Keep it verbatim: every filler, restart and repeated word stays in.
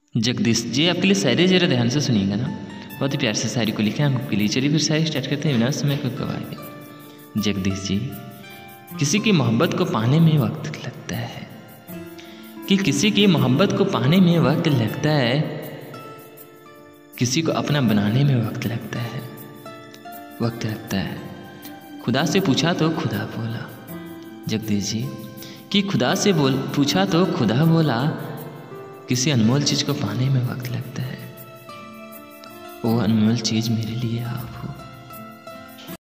जगदीश जी, आपके लिए शायरी ज़रा ध्यान से सुनिएगा ना, बहुत ही प्यार से शायरी को लिखा है आपके लिए। चलिए फिर शायरी स्टार्ट करते हैं बिना समय को गवाए। जगदीश जी, किसी की मोहब्बत को पाने में वक्त लगता है, कि किसी की मोहब्बत को पाने में वक्त लगता है, किसी को अपना बनाने में वक्त लगता है, वक्त लगता है। खुदा से पूछा तो खुदा बोला, जगदीश जी, कि खुदा से बोल पूछा तो खुदा बोला, किसी अनमोल चीज़ को पाने में वक्त लगता है, वो अनमोल चीज़ मेरे लिए आप हो।